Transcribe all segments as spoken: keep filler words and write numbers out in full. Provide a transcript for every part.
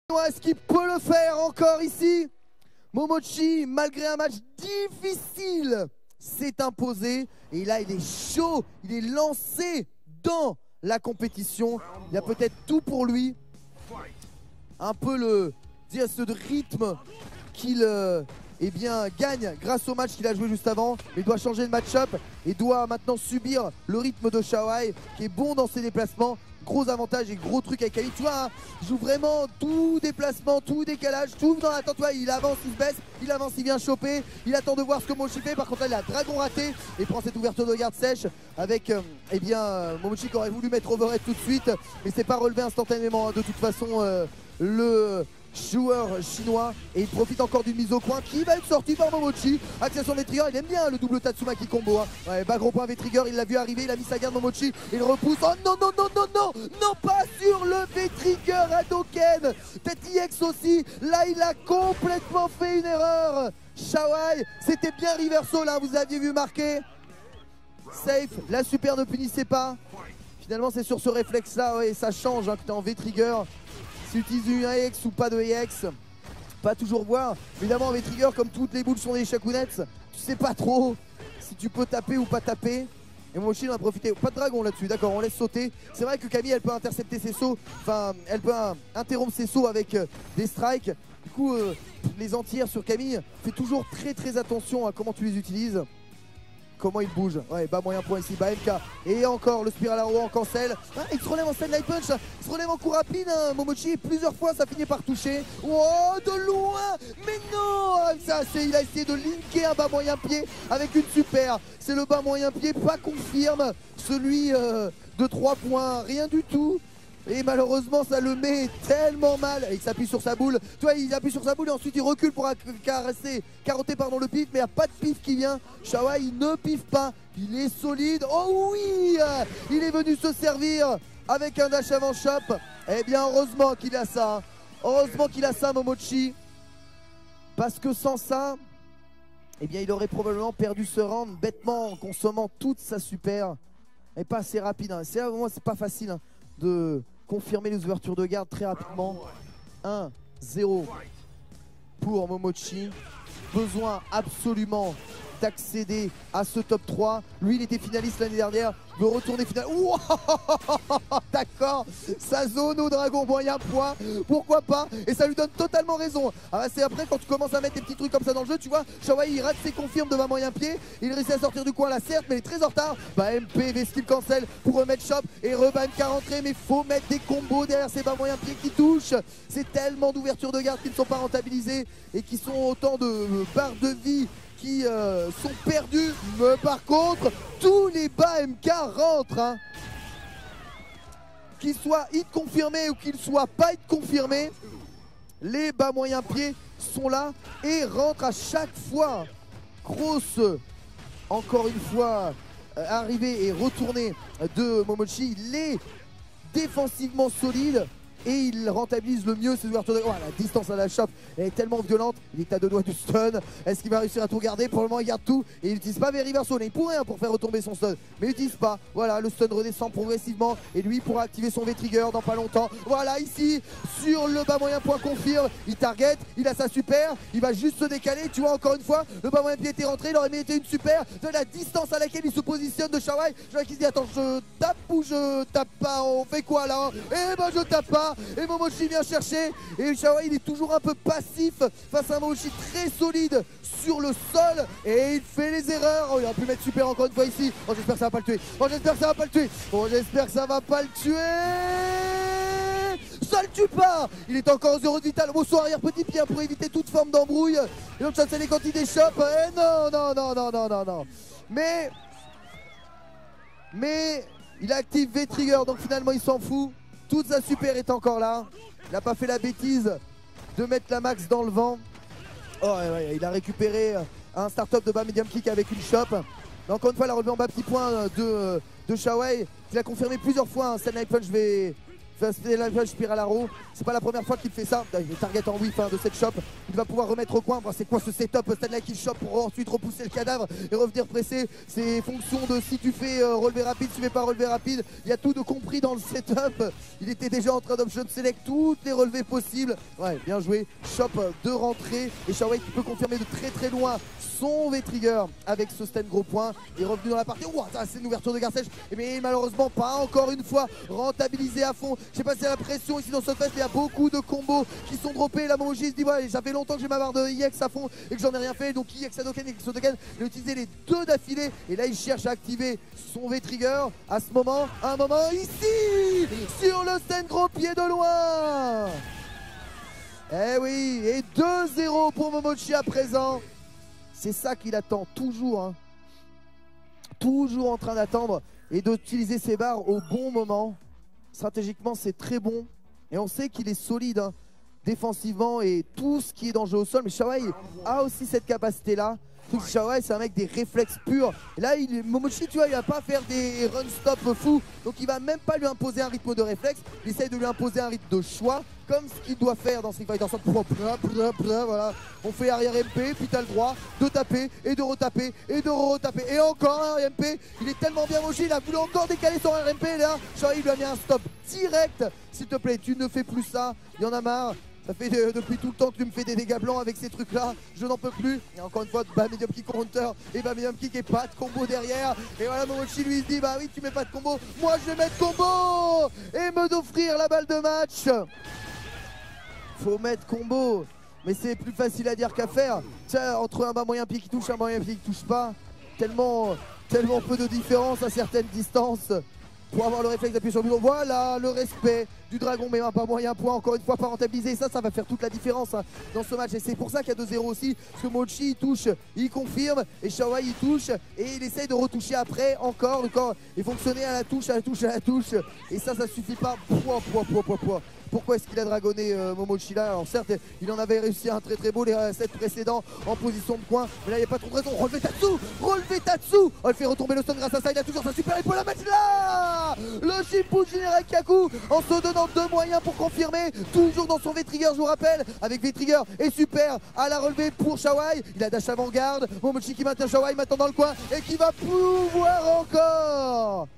Est-ce qu'il peut le faire encore ici? Momochi, malgré un match difficile, s'est imposé. Et là, il est chaud, il est lancé dans la compétition. Il y a peut-être tout pour lui. Un peu le ce de rythme qu'il euh, eh bien, gagne grâce au match qu'il a joué juste avant. Mais il doit changer de match-up et doit maintenant subir le rythme de Xiaoai, qui est bon dans ses déplacements. Gros avantage et gros truc avec Kali, tu vois, hein, il joue vraiment tout déplacement, tout décalage, tout dans la tente, tu vois, il avance, il se baisse, il avance, il vient choper, il attend de voir ce que Momochi fait. Par contre là il a dragon raté et prend cette ouverture de garde sèche avec euh, eh bien euh, Momochi qui aurait voulu mettre overhead tout de suite, mais c'est pas relevé instantanément, hein, de toute façon euh, le joueur chinois, et il profite encore d'une mise au coin qui va être sortie par Momochi. Accession V-Trigger, il aime bien le double Tatsumaki combo, hein. Ouais, bas gros point V-Trigger, il l'a vu arriver, il a mis sa garde Momochi, il repousse. Oh non non non non non non, pas sur le V-Trigger Hadoken. Peut-être I X aussi, là il a complètement fait une erreur. Xiaoai, c'était bien reverso là, vous aviez vu marquer. Safe, la super ne punissait pas. Finalement c'est sur ce réflexe là, ouais, ça change, hein, que tu es en V-Trigger. Si tu utilises un E X ou pas de E X, pas toujours voir. Évidemment, V-Trigger, comme toutes les boules sont des Shakunets, tu sais pas trop si tu peux taper ou pas taper. Et Momochi en a profité. Pas de dragon là-dessus, d'accord, on laisse sauter. C'est vrai que Camille, elle peut intercepter ses sauts, enfin, elle peut euh, interrompre ses sauts avec euh, des strikes. Du coup, euh, les entières sur Camille, fais toujours très très attention à comment tu les utilises. Comment il bouge, ouais, bas moyen point ici, bas M K. Et encore le Spiral Arrow en cancel. Ah, il se relève en Stand Light Punch, il se relève en coup rapide, hein, Momochi. Plusieurs fois ça finit par toucher. Oh, de loin. Mais non, ça, il a essayé de linker un bas moyen pied avec une super. C'est le bas moyen pied, pas confirme. Celui euh, de trois points, rien du tout. Et malheureusement ça le met tellement mal. Et il s'appuie sur sa boule. Tu vois, il appuie sur sa boule et ensuite il recule pour caresser, carotter pardon, le pif. Mais il n'y a pas de pif qui vient. Xiaoai il ne pif pas. Il est solide. Oh oui, il est venu se servir avec un dash avant shop. Eh bien heureusement qu'il a ça. Heureusement qu'il a ça Momochi. Parce que sans ça, eh bien il aurait probablement perdu ce round bêtement en consommant toute sa super. Et pas assez rapide, hein. C'est moi c'est pas facile, hein, de confirmer les ouvertures de garde très rapidement. un zéro pour Momochi. Besoin absolument d'accéder à ce top trois. Lui il était finaliste l'année dernière, veut retourner final. Wow, d'accord, sa zone au dragon moyen point, pourquoi pas. Et ça lui donne totalement raison. Ah, c'est après quand tu commences à mettre des petits trucs comme ça dans le jeu, tu vois, Xiaoai il rate ses confirmes de bas moyen pied. Il réussit à sortir du coin là certes, mais il est très en retard. Bah M P, V-Skill cancel pour remettre shop et reban K rentré. Mais faut mettre des combos derrière ces bas moyens pieds qui touchent. C'est tellement d'ouvertures de garde qui ne sont pas rentabilisées et qui sont autant de barres de vie qui euh, sont perdus. Mais par contre, tous les bas M K rentrent, hein. Qu'ils soient hit confirmés ou qu'ils soient pas hit confirmés, les bas moyens pieds sont là et rentrent à chaque fois. Grosse, encore une fois, euh, arrivée et retournée de Momochi. Il est défensivement solide et il rentabilise le mieux ses ouvertures de... Oh, la distance à la chope est tellement violente. Il est à deux doigts du stun. Est-ce qu'il va réussir à tout garder? Pour le moment il garde tout et il n'utilise pas Very Verso. Il pourrait, hein, pour faire retomber son stun, mais il n'utilise pas. Voilà, le stun redescend progressivement et lui pourra activer son V-Trigger dans pas longtemps. Voilà, ici sur le bas moyen point confirme, il target, il a sa super, il va juste se décaler. Tu vois, encore une fois, le bas moyen pied était rentré, il aurait mérité une super. De la distance à laquelle il se positionne de Xiaoai, Xiaoai qui se dit attends, je tape ou je tape pas? On fait quoi là? Eh ben je tape pas. Et Momochi vient chercher et Xiaoai il est toujours un peu passif face à un Momochi très solide sur le sol et il fait les erreurs. Oh, il aurait pu mettre super encore une fois ici. Oh, j'espère que ça va pas le tuer. Oh, j'espère que ça va pas le tuer. Oh, j'espère que ça va pas le tuer. Ça le tue pas. Il est encore zéro de vital. Au saut arrière petit pied pour éviter toute forme d'embrouille. Et donc ça c'est les quand il déchoppe. Eh non, non, non, non, non, non, non. Mais Mais il active V-Trigger donc finalement il s'en fout. Toute sa super est encore là. Il n'a pas fait la bêtise de mettre la max dans le vent. Oh, ouais, ouais, il a récupéré un start-up de bas medium kick avec une shop. Mais encore une fois, il a relevé en bas petit point de, de Xiaoai. Il a confirmé plusieurs fois un Stand Light Punch la flèche Spiral Arrow. C'est pas la première fois qu'il fait ça. Il est target en whiff hein, de cette shop. Il va pouvoir remettre au coin. Bon, c'est quoi ce setup Stanley qui chope pour ensuite repousser le cadavre et revenir presser. C'est fonction de si tu fais euh, relevé rapide, si tu fais pas relevé rapide. Il y a tout de compris dans le setup. Il était déjà en train d'option select toutes les relevés possibles. Ouais, bien joué. Shop de rentrée. Et Shawai qui peut confirmer de très très loin son V-Trigger avec ce stand gros point. Il est revenu dans la partie. Wow, c'est une ouverture de Garcèche. Mais malheureusement, pas encore une fois rentabilisé à fond. Je sais pas si c'est la pression ici dans ce fest. Il y a beaucoup de combos qui sont droppés. La Momochi se dit ouais, ça fait longtemps que j'ai ma barre de I X à fond et que j'en ai rien fait. Donc I X Hadoken et Sodoken, il a utilisé les deux d'affilée. Et là, il cherche à activer son V-Trigger à ce moment. À un moment ici, sur le stand gros pied de loin. Eh oui, et deux zéro pour Momochi à présent. C'est ça qu'il attend, toujours. Hein. Toujours en train d'attendre et d'utiliser ses barres au bon moment. Stratégiquement, c'est très bon. Et on sait qu'il est solide hein, défensivement et tout ce qui est dangereux au sol. Mais Shawai a aussi cette capacité-là. Shawai, c'est un mec des réflexes purs. Et là, il, Momochi, tu vois, il va pas faire des run-stop fous. Donc, il va même pas lui imposer un rythme de réflexe. Il essaye de lui imposer un rythme de choix. Comme ce qu'il doit faire dans Street Fighter cinq. Voilà. On fait arrière M P, puis t'as le droit de taper et de retaper et de retaper. Et encore un M P. Il est tellement bien moché, il a voulu encore décaler son R M P là. Shawai lui a mis un stop direct. S'il te plaît, tu ne fais plus ça. Il y en a marre. Ça fait de, depuis tout le temps que tu me fais des dégâts blancs avec ces trucs là, je n'en peux plus. Et encore une fois, bas medium kick counter et bas medium kick et pas de combo derrière. Et voilà, Momochi lui se dit bah oui tu mets pas de combo, moi je vais mettre combo et me d'offrir la balle de match. Faut mettre combo, mais c'est plus facile à dire qu'à faire. Tiens, entre un bas moyen pied qui touche, un bas moyen pied qui touche pas, tellement, tellement peu de différence à certaines distances. Pour avoir le réflexe d'appuyer sur le bouton. Voilà le respect du dragon, mais pas moyen point, encore une fois pas rentabilisé. Et ça, ça va faire toute la différence hein, dans ce match. Et c'est pour ça qu'il y a deux zéro aussi. Parce que Mochi il touche, il confirme. Et Shawai il touche. Et il essaye de retoucher après encore. encore et fonctionner à la touche, à la touche, à la touche. Et ça, ça suffit pas. Poids, poids, poids, poids, poids. Pourquoi est-ce qu'il a dragonné euh, Momochi là? Alors certes, il en avait réussi un très très beau les sets précédents en position de coin. Mais là, il n'y a pas trop de raison. Relevé Tatsu, relevé Tatsu. Oh, il fait retomber le stun grâce à ça. Il a toujours sa super épaule à mettre là. Le Shimpu General Kaku en se donnant deux moyens pour confirmer. Toujours dans son V-Trigger, je vous rappelle. Avec V-Trigger et super à la relevée pour Shawai. Il a dash avant-garde. Momochi qui maintient Shawai maintenant dans le coin et qui va pouvoir encore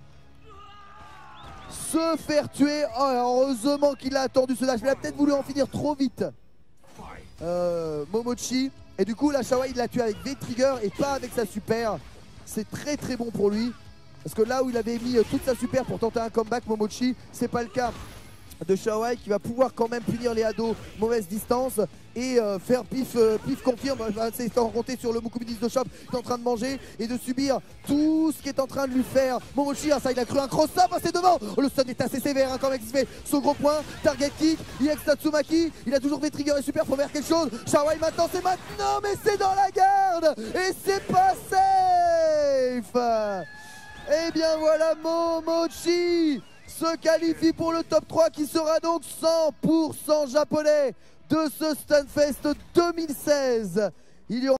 se faire tuer. Oh, heureusement qu'il a attendu ce dash, mais il a peut-être voulu en finir trop vite. Euh, Momochi. Et du coup, là, Shawai, il l'a tué avec V-Trigger et pas avec sa super. C'est très très bon pour lui. Parce que là où il avait mis toute sa super pour tenter un comeback, Momochi, c'est pas le cas de Shawai qui va pouvoir quand même punir les ados mauvaise distance et euh, faire pif, euh, pif confirme. C'est en compter sur le Mukubidis de Shop qui est en train de manger et de subir tout ce qui est en train de lui faire Momochi. Ah, ça, il a cru un cross-up, c'est devant. Oh, le stun est assez sévère hein, quand même. Il fait ce gros point, target kick, I X Tatsumaki. Il a toujours V-Trigger et super pour faire quelque chose. Shawai maintenant, c'est maintenant, mais c'est dans la garde et c'est pas safe. Et bien voilà, Momochi se qualifie pour le top trois qui sera donc cent pour cent japonais de ce Stunfest deux mille seize. Il y aura